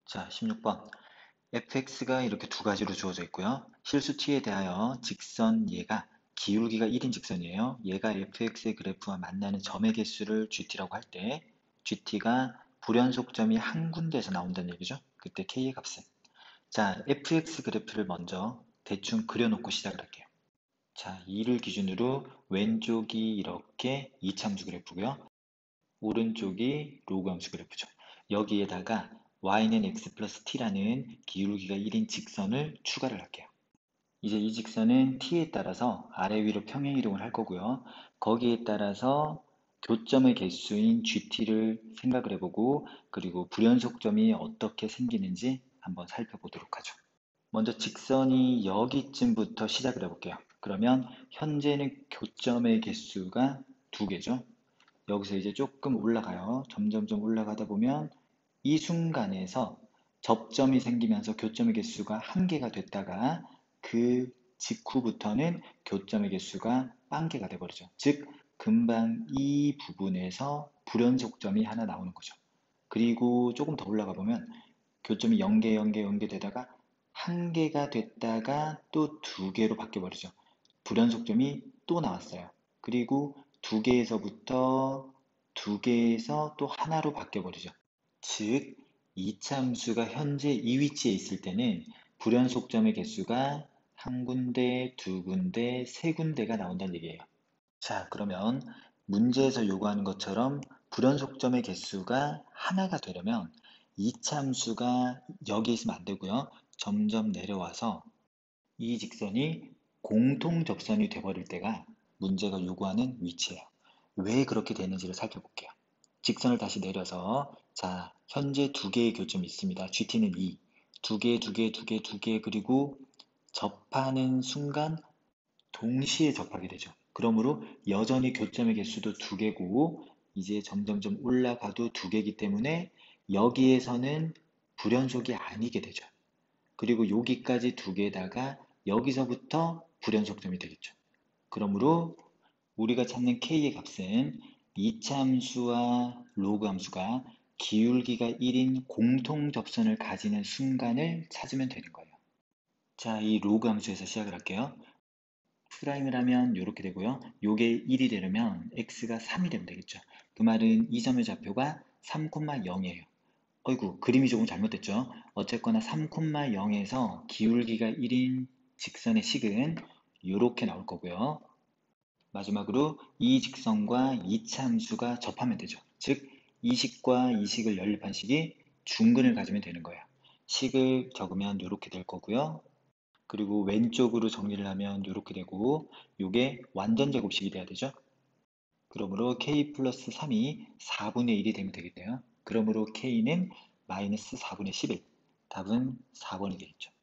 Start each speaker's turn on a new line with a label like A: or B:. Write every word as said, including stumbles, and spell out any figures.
A: 자, 십육 번. 에프엑스가 이렇게 두 가지로 주어져 있고요. 실수 t에 대하여 직선 얘가 기울기가 일인 직선이에요. 얘가 에프엑스의 그래프와 만나는 점의 개수를 지티라고 할 때 지티가 불연속점이 한 군데에서 나온다는 얘기죠. 그때 k의 값은. 자, 에프엑스 그래프를 먼저 대충 그려놓고 시작을 할게요. 자, 이를 기준으로 왼쪽이 이렇게 이참수 그래프고요. 오른쪽이 로그 함수 그래프죠. 여기에다가 y는 x 플러스 t라는 기울기가 일인 직선을 추가를 할게요. 이제 이 직선은 t에 따라서 아래 위로 평행 이동을 할 거고요. 거기에 따라서 교점의 개수인 gt를 생각을 해보고 그리고 불연속점이 어떻게 생기는지 한번 살펴보도록 하죠. 먼저 직선이 여기쯤부터 시작을 해볼게요. 그러면 현재는 교점의 개수가 두 개죠. 여기서 이제 조금 올라가요. 점점점 올라가다 보면 이 순간에서 접점이 생기면서 교점의 개수가 한 개가 됐다가 그 직후부터는 교점의 개수가 만 개가 돼버리죠. 즉, 금방 이 부분에서 불연속점이 하나 나오는 거죠. 그리고 조금 더 올라가 보면 교점이 영 개, 영 개, 영 개 되다가 한 개가 됐다가 또 두 개로 바뀌어 버리죠. 불연속점이 또 나왔어요. 그리고 두 개에서부터 두 개에서 또 하나로 바뀌어 버리죠. 즉, 이참수가 현재 이 위치에 있을 때는 불연속점의 개수가 한 군데, 두 군데, 세 군데가 나온다는 얘기예요. 자, 그러면 문제에서 요구하는 것처럼 불연속점의 개수가 하나가 되려면 이참수가 여기 있으면 안 되고요. 점점 내려와서 이 직선이 공통접선이 돼버릴 때가 문제가 요구하는 위치예요. 왜 그렇게 되는지를 살펴볼게요. 직선을 다시 내려서 자, 현재 두 개의 교점이 있습니다. 지티는 이, 두 개, 두 개, 두 개, 두 개, 그리고 접하는 순간 동시에 접하게 되죠. 그러므로 여전히 교점의 개수도 두 개고 이제 점점점 올라가도 두 개이기 때문에 여기에서는 불연속이 아니게 되죠. 그리고 여기까지 두 개에다가 여기서부터 불연속점이 되겠죠. 그러므로 우리가 찾는 k의 값은 이차함수와 로그 함수가 기울기가 일인 공통접선을 가지는 순간을 찾으면 되는 거예요. 자, 이 로그 함수에서 시작을 할게요. 프라임을 하면 이렇게 되고요. 요게 일이 되려면 x가 삼이 되면 되겠죠. 그 말은 이 점의 좌표가 삼, 영이에요. 어이구, 그림이 조금 잘못됐죠. 어쨌거나 삼, 영에서 기울기가 일인 직선의 식은 이렇게 나올 거고요. 마지막으로 이 직선과 이차 함수가 접하면 되죠. 즉, 이 식과 이 식을 연립한 식이 중근을 가지면 되는 거예요. 식을 적으면 이렇게 될 거고요. 그리고 왼쪽으로 정리를 하면 이렇게 되고 이게 완전 제곱식이 돼야 되죠. 그러므로 k 플러스 삼이 사분의 일이 되면 되겠네요. 그러므로 k는 마이너스 사분의 십일. 답은 사 번이 되겠죠.